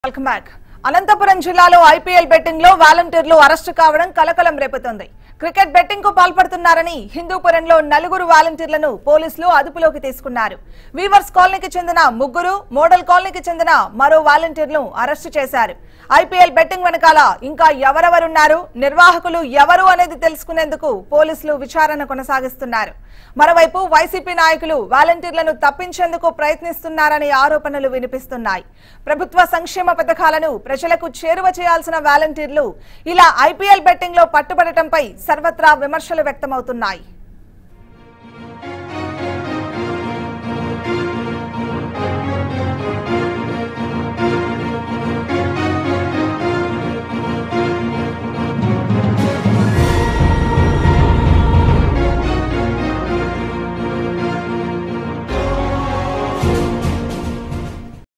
Welcome back. Anantapuram జిల్లాలో IPL betting లో వాలంటీర్లు అరెస్టు కావడం కలకలం రేపుతోంది. క్రికెట్ బెట్టింగ్ కు పాల్పడుతున్నారని హిందూపురంలో 4 వాలంటీర్లను పోలీసులు అదుపులోకి తీసుకున్నారు. వీవర్స్ కాలనీకి చెందిన 3, మోడల్ కాలనీకి చెందిన మరో వాలంటీర్లను అరెస్టు చేశారు. IPL బెట్టింగ్ వెనకాల ఇంకా ఎవరెవరున్నారు, నిర్వాహకులు ఎవరు అనేది తెలుసుకునేందుకు పోలీసులు విచారణ కొనసాగిస్తున్నారు. మరోవైపు వైసీపీ నాయకులు వాలంటీర్లను తప్పించేందుకు ప్రయత్నిస్తున్నారనే ఆరోపణలు వినిపిస్తున్నాయి. ప్రభుత్వ సంక్షేమ పథకాలను ప్రజలకు చేరువ చేయాల్సిన వాలంటీర్లు ఇలా IPL బెట్టింగ్ లో పట్టుబడటంపై సర్వత్రా విమర్శలు వ్యక్తమవుతున్నాయి.